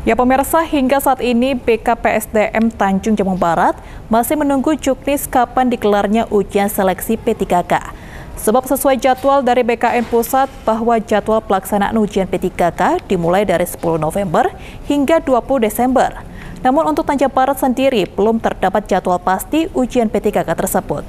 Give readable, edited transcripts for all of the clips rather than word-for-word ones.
Ya pemirsa, hingga saat ini BKPSDM Tanjung Jabung Barat masih menunggu juknis kapan digelarnya ujian seleksi P3K. Sebab sesuai jadwal dari BKN Pusat bahwa jadwal pelaksanaan ujian P3K dimulai dari 10 November hingga 20 Desember. Namun untuk Tanjung Barat sendiri belum terdapat jadwal pasti ujian P3K tersebut.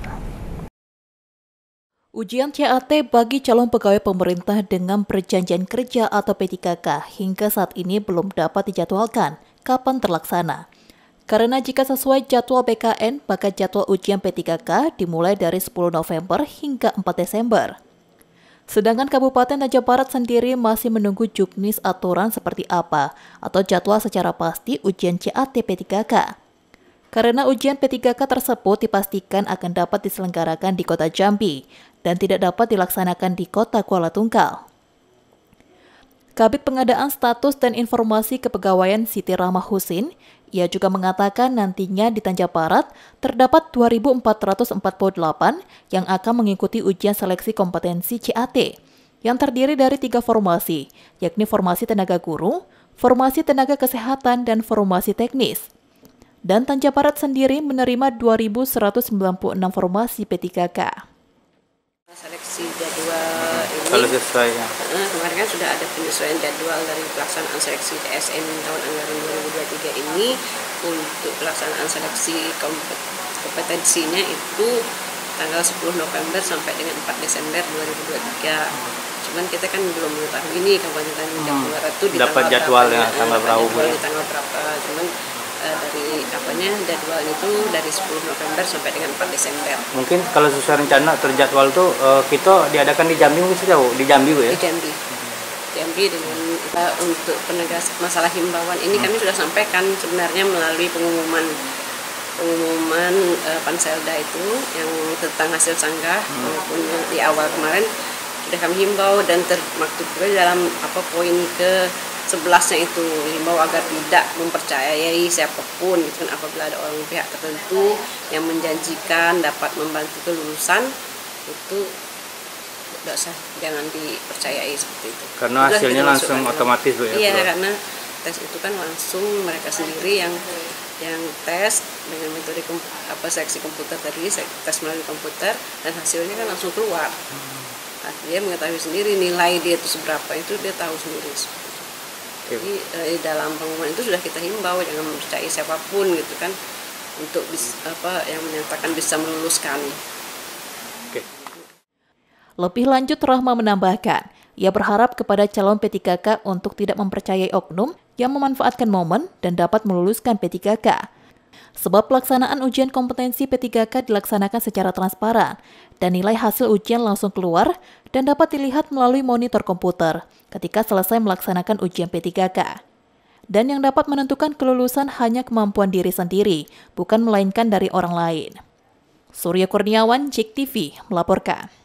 Ujian CAT bagi calon pegawai pemerintah dengan perjanjian kerja atau P3K hingga saat ini belum dapat dijadwalkan kapan terlaksana. Karena jika sesuai jadwal BKN, maka jadwal ujian P3K dimulai dari 10 November hingga 4 Desember. Sedangkan Kabupaten Tanjung Barat sendiri masih menunggu juknis aturan seperti apa atau jadwal secara pasti ujian CAT P3K. Karena ujian P3K tersebut dipastikan akan dapat diselenggarakan di Kota Jambi dan tidak dapat dilaksanakan di Kota Kuala Tunggal. Kabid Pengadaan Status dan Informasi Kepegawaian Siti Rahmah Husin, ia juga mengatakan nantinya di Tanjung Barat terdapat 2.448 yang akan mengikuti ujian seleksi kompetensi CAT yang terdiri dari 3 formasi, yakni formasi tenaga guru, formasi tenaga kesehatan, dan formasi teknis. Dan Tanjung Barat sendiri menerima 2.196 formasi P3K. Seleksi jadwal ini, kalau sesuai ya. Kemarin kan sudah ada penyesuaian jadwal dari pelaksanaan seleksi TSN tahun anggaran 2023 ini. Untuk pelaksanaan seleksi kompetensinya itu tanggal 10 November sampai dengan 4 Desember 2023. Cuman kita kan belum mengetahui ini Kabupaten Tanjung Barat itu di dapat jadwalnya tanggal berapa. Cuman dari jadwal itu dari 10 November sampai dengan 4 Desember. Mungkin kalau sesuai rencana terjadwal tuh kita diadakan di Jambi mungkin jauh di Jambi ya. Di Jambi. Jambi dengan untuk penegas masalah himbauan ini kami sudah sampaikan sebenarnya melalui pengumuman Panselda itu yang tentang hasil sanggah maupun di awal kemarin sudah kami himbau dan termaktub juga dalam poin ke 11-nya itu himbau agar tidak mempercayai siapapun gitu kan, apabila ada orang pihak tertentu yang menjanjikan dapat membantu kelulusan itu jangan dipercayai seperti itu. Karena hasilnya langsung otomatis Bu ya. Iya, karena tes itu kan langsung mereka sendiri yang tes dengan metode seleksi komputer tadi, tes melalui komputer dan hasilnya kan langsung keluar. Dia mengetahui sendiri nilai dia itu seberapa, itu dia tahu sendiri. Jadi dalam pengumuman itu sudah kita himbau jangan mempercayai siapapun gitu kan untuk yang menyatakan bisa meluluskan. Lebih lanjut, Rahma menambahkan, ia berharap kepada calon P3K untuk tidak mempercayai oknum yang memanfaatkan momen dan dapat meluluskan P3K. Sebab pelaksanaan ujian kompetensi P3K dilaksanakan secara transparan dan nilai hasil ujian langsung keluar dan dapat dilihat melalui monitor komputer ketika selesai melaksanakan ujian P3K. Dan yang dapat menentukan kelulusan hanya kemampuan diri sendiri, bukan melainkan dari orang lain. Surya Kurniawan, JEK TV, melaporkan.